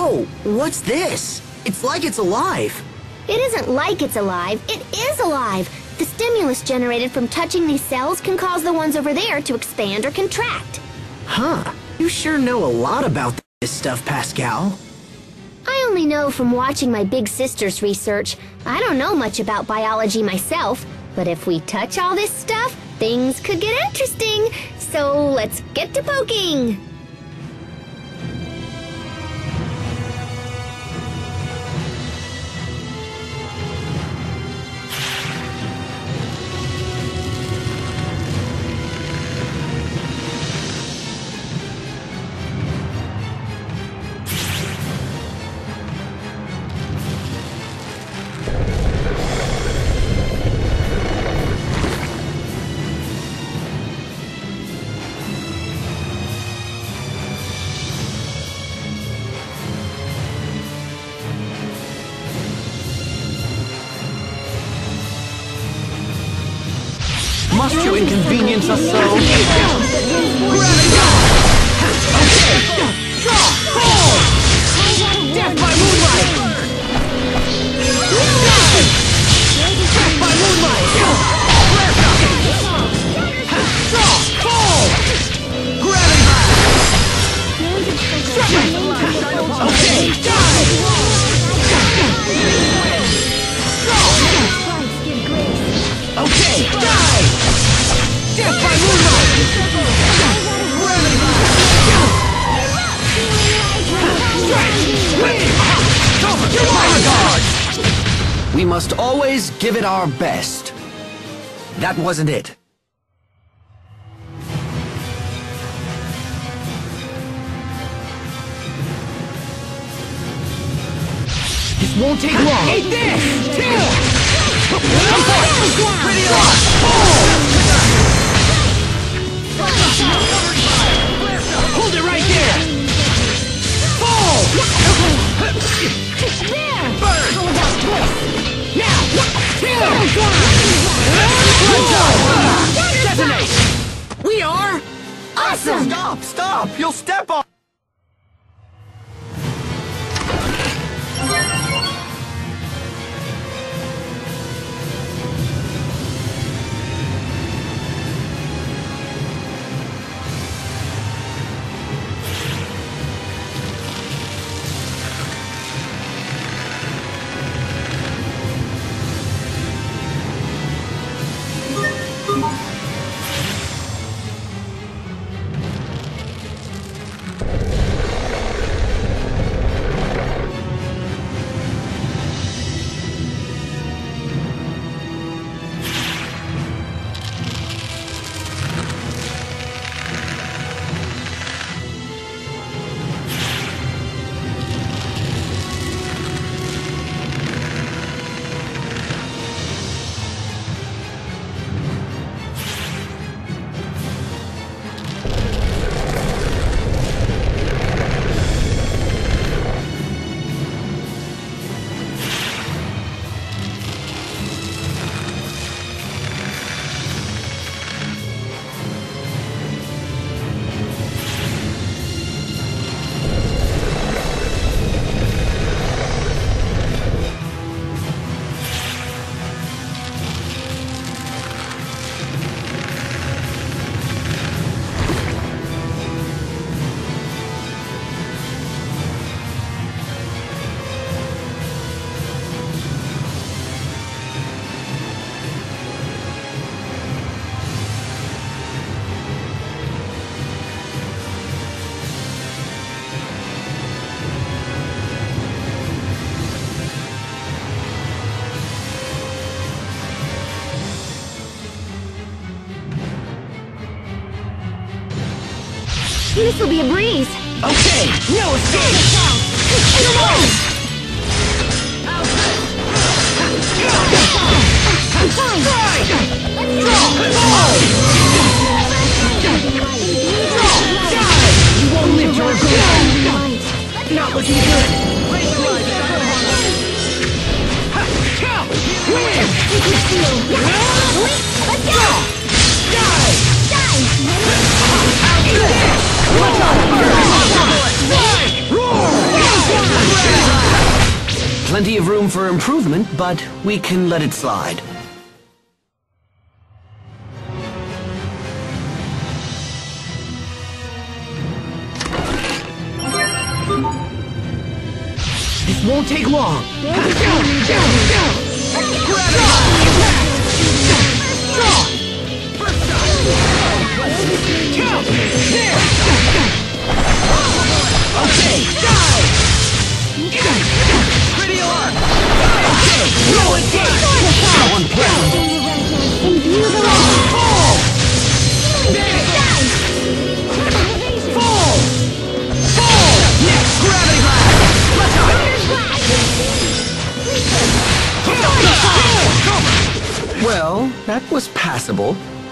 Whoa! What's this? It's like it's alive. It isn't like it's alive. It is alive. The stimulus generated from touching these cells can cause the ones over there to expand or contract. Huh. You sure know a lot about this stuff, Pascal. I only know from watching my big sister's research. I don't know much about biology myself, but if we touch all this stuff, things could get interesting. So let's get to poking. Must you inconvenience us so? Death by moonlight! Death by moonlight! Fall! Gravity blast! Okay, die! Okay, die! Death by moonlight! We must always give it our best. That wasn't it. This won't take long. Eat this! Pretty lost! Hold it right there! Fall! There! Burn! How about this? Now! Detonate! We are awesome! Stop! Stop! You'll step on... This'll be a breeze. Okay, no escape! Come on! Fine. You won't live to regret! Not looking good! Let's go! Die! Roar! of room for improvement, but we can let it slide. This won't take long. Pretty arc! Okay, roll it down! So unpleasant! Imbue the legend. Fall! Fall! Fall! Yes, gravity blast! Let's go! Well, that was passable.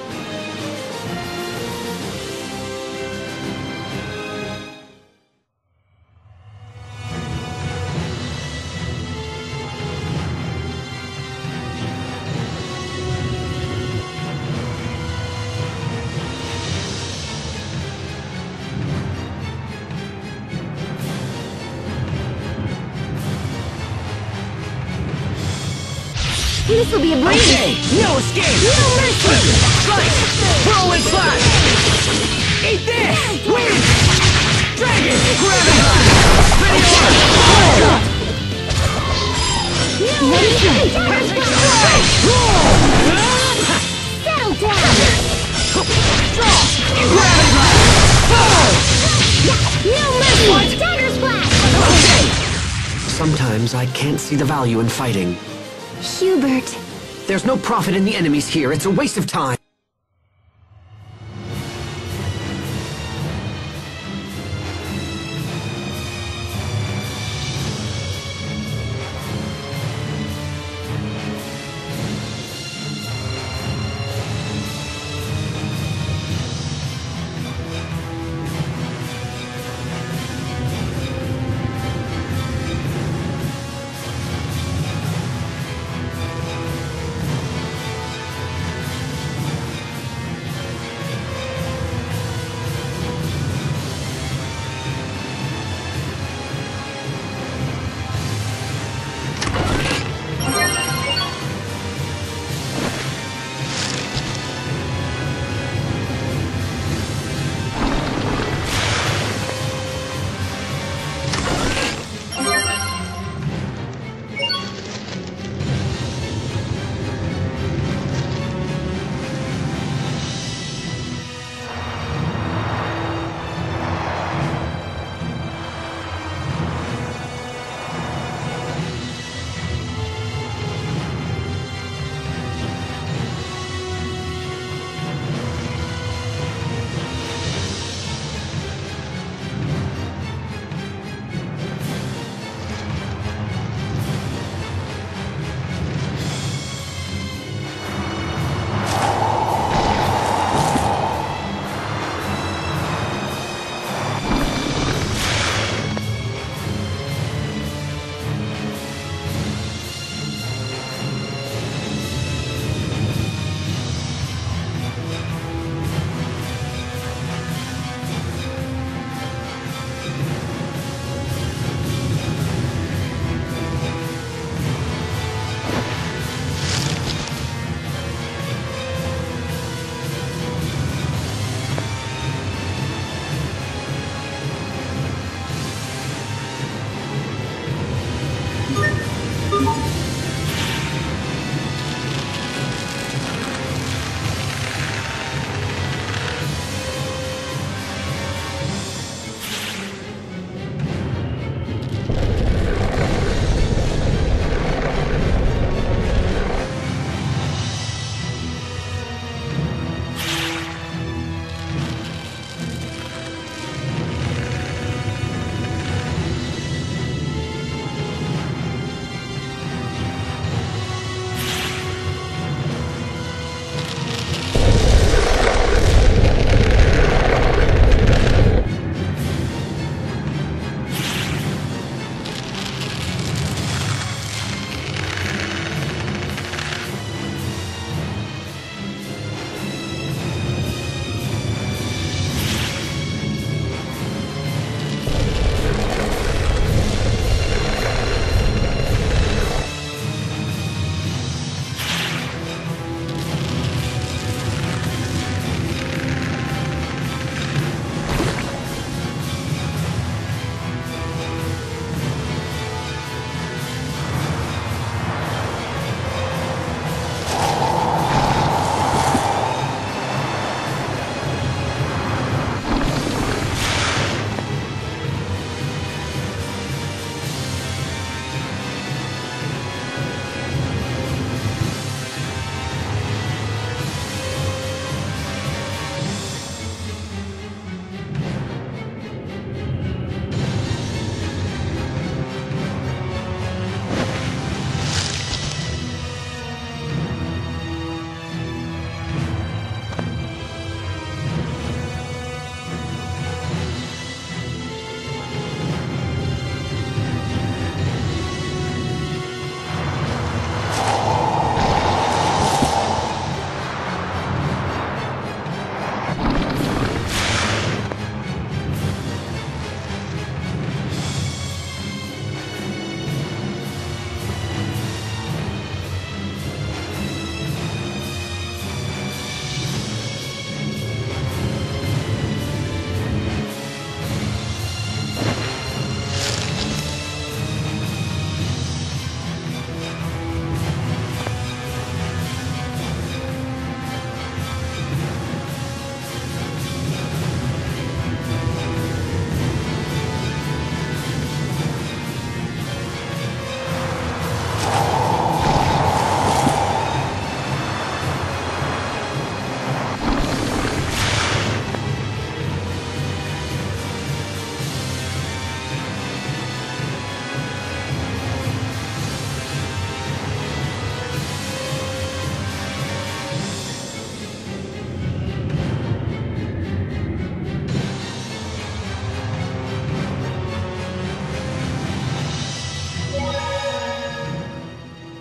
This will be a breeze. Okay, no escape! No mercy. Slice! Whirlwind slash! Eat this! Win! Dragon! Gravity blast! Pretty arc! Settle down. Gravity blast! No mercy. Dagger splash. Sometimes I can't see the value in fighting. Hubert. There's no profit in the enemies here. It's a waste of time.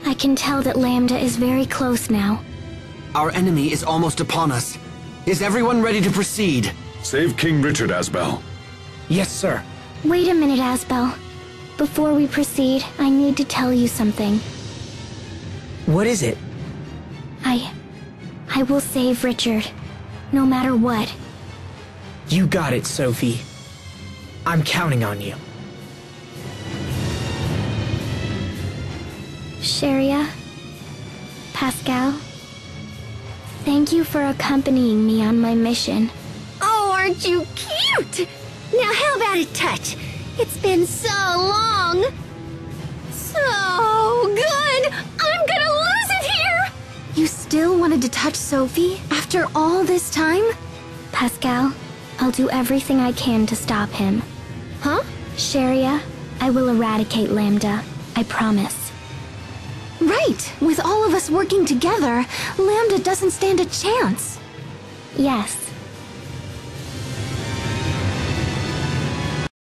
I can tell that Lambda is very close now. Our enemy is almost upon us. Is everyone ready to proceed? Save King Richard, Asbel. Yes, sir. Wait a minute, Asbel. Before we proceed, I need to tell you something. What is it? I will save Richard, no matter what. You got it, Sophie. I'm counting on you. Cheria, Pascal, thank you for accompanying me on my mission. Oh, aren't you cute? Now how about a touch? It's been so long. So good. I'm gonna lose it here. You still wanted to touch Sophie after all this time? Pascal, I'll do everything I can to stop him. Huh? Cheria, I will eradicate Lambda. I promise. Right! With all of us working together, Lambda doesn't stand a chance. Yes,